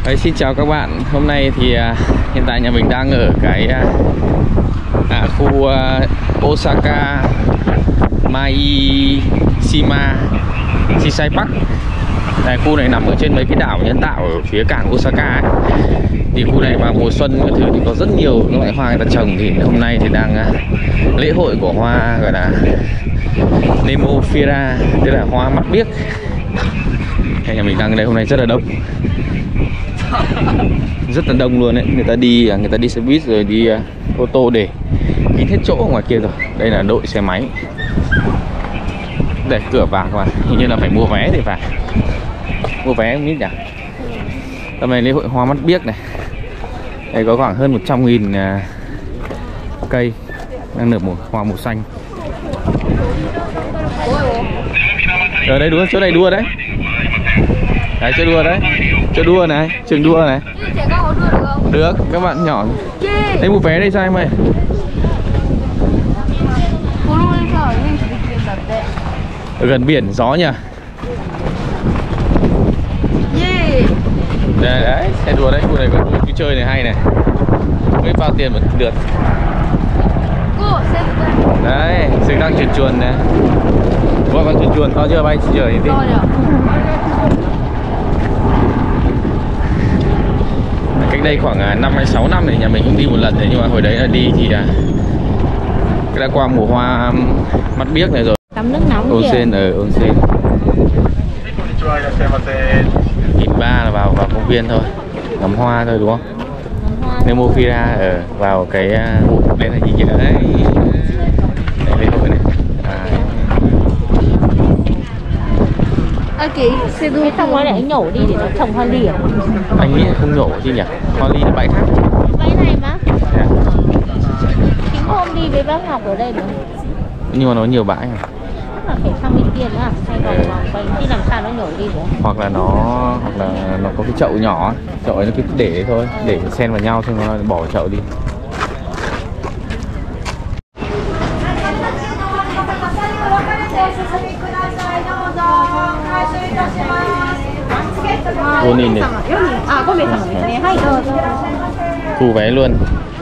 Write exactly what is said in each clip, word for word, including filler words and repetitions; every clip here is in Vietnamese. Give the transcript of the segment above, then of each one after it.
Đấy, xin chào các bạn. Hôm nay thì à, hiện tại nhà mình đang ở cái à, à, khu à, Osaka Maishima Seaside Park. Này, khu này nằm ở trên mấy cái đảo nhân tạo ở phía cảng Osaka ấy. Thì khu này vào mùa xuân các thứ thì có rất nhiều các loại hoa người ta trồng. Thì hôm nay thì đang à, lễ hội của hoa gọi là Nemophila, tức là hoa mắt biếc. Nhà mình đang ở đây hôm nay rất là đông, rất là đông luôn đấy. Người ta đi người ta đi xe buýt rồi đi uh, ô tô để kín hết chỗ ở ngoài kia rồi. Đây là đội xe máy để cửa vào các bạn, hình như là phải mua vé để vào. Mua vé không biết nhỉ. Tầm này lễ hội hoa mắt biếc này. Đây có khoảng hơn một trăm nghìn uh, cây đang nở một hoa màu xanh. Ở đây đúng chỗ này đua đấy. Đấy, chơi đua đấy, chơi đua này, trường đua này. Trẻ con có đua được không? Được, các bạn nhỏ. Đây mua vé đây sao em ơi? Ở gần biển gió nhỉ? Đây, đấy, xe đua đấy, khu này có cái chơi này hay này. Mới bao tiền một lượt. Đấy, xe đang chuyển chuồn này. Gọi con chuyển chuồn to chưa bay chưa đi? Cách đây khoảng năm hay sáu năm thì nhà mình cũng đi một lần đấy, nhưng mà hồi đấy là đi thì đã qua mùa hoa mắt biếc này rồi. Tắm nước nóng kìa. Onsen ở onsen. Nghìn ba là vào vào công viên thôi, ngắm hoa thôi đúng không? Nemophila ở vào cái đây là gì vậy đấy? Đây lễ hội này. À. À, kì, xe đua xong rồi lại nhổ đi để nó trồng hoa ly à? Anh nghĩ không nhổ chứ nhỉ? Hoa ly là bãi khác. Bãi này mà. Yeah. Chính hôm đi với bác học ở đây nữa. Nhưng mà nó nhiều bãi à? Chắc là phải sang bên kia nữa à? Hay vòng vòng quanh chứ làm sao nó nhổ đi được? Hoặc là nó hoặc là nó có cái chậu nhỏ, chậu ấy nó cứ để đấy thôi, để xen vào nhau xong nó bỏ vào chậu đi. Cô nhìn này. À, có mấy thằng này hay rồi. Thu vé luôn.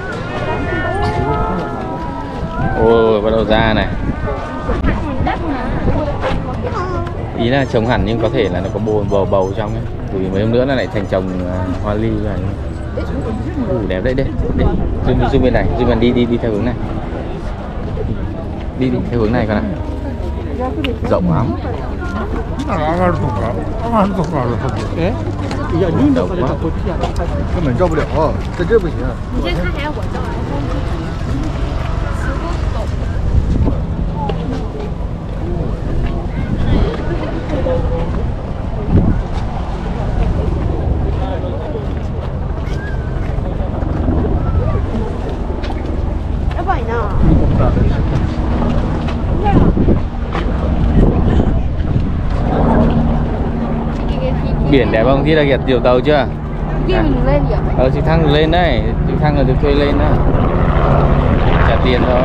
Ôi, bắt đầu ra này. Ý là trồng hẳn nhưng có thể là nó có bầu bầu, bầu trong ấy. Vì mấy hôm nữa nó lại thành trồng uh, hoa ly này. Ủa, đẹp đấy, đây. Đây. Zoom, zoom bên này, zoom bên đi đi đi theo hướng này. Đi đi theo hướng này con ạ. Rộng lắm. 예? 야, 눈 더 가려 더 피야. 그러면 줘 버려. 어, 저不行。 你先看还要我照。 Biển đẹp không? Tí là kìa, tiểu tàu chưa? Kia mình được lên nhỉ? Ờ, trực thăng được lên đấy, trực thăng là được thuê lên đó. Trả tiền thôi.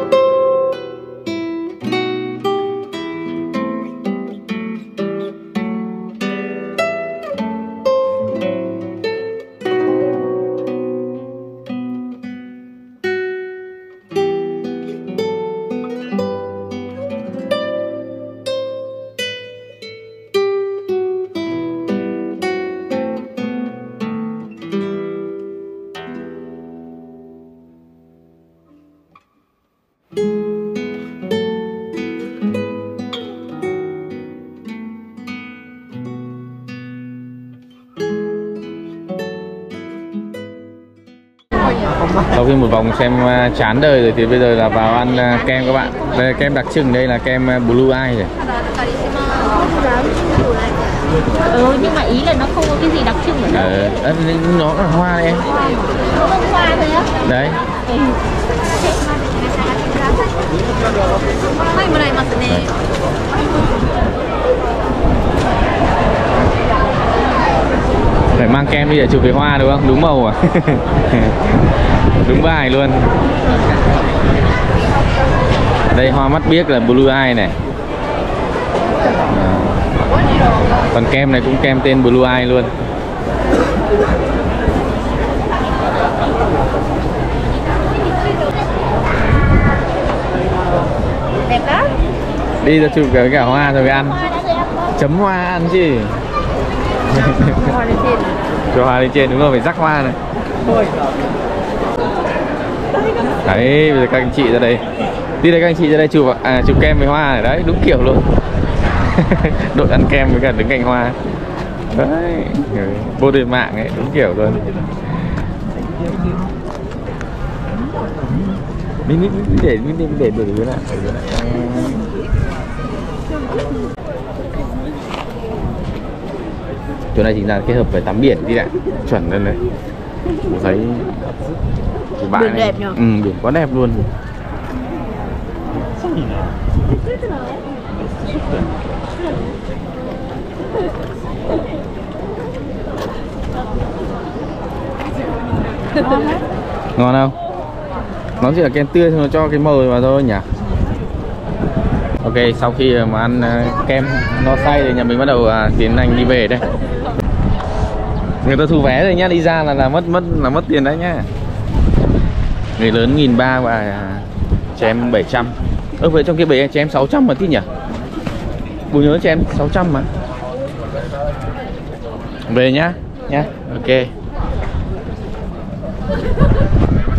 Sau khi một vòng xem chán đời rồi thì bây giờ là vào ăn kem các bạn. Đây là kem đặc trưng, đây là kem Blue Eye này. Ừ, nhưng mà ý là nó không có cái gì đặc trưng ở đâu. Ờ, nó là hoa đấy em. Nó không hoa thôi á. Đấy. Ừ. Phải mang kem đi để chụp cái hoa đúng không? Đúng màu à? Đúng bài luôn. Đây hoa mắt biếc là Blue Eye này. À. Còn kem này cũng kem tên Blue Eye luôn. Đẹp lắm. Đi ra chụp cả, cả hoa rồi mới ăn. Chấm hoa ăn chứ. Hoa lên trên. Cho hoa lên trên, đúng rồi, phải rắc hoa này. Đấy, bây giờ các anh chị ra đây. Đi đây các anh chị ra đây chụp à, chụp kem với hoa này, đấy, đúng kiểu luôn. Đội ăn kem với cả đứng cạnh hoa. Đấy, vô đời mạng ấy, đúng kiểu luôn. Mình mình để mình để để để đứa này. Chỗ này chính là kết hợp với tắm biển đi ạ, chuẩn lên đấy. Tôi thấy cái bãi Biển này, đẹp nhỉ? ừ, biển quá đẹp luôn. Ngon không? Nó chỉ là kem tươi thôi, nó cho cái màu vào thôi nhỉ. Ok, sau khi mà ăn uh, kem no say thì nhà mình bắt đầu uh, tiến hành đi về đây. Người ta thu vé rồi nhá, đi ra là là mất mất là mất tiền đấy nhá. Người lớn nghìn ba và trẻ em bảy trăm. Ơ vậy trong kia bảy trẻ em sáu trăm mà tí nhỉ? Bố nhớ trẻ em sáu trăm mà. Về nhá, nhá. Ok.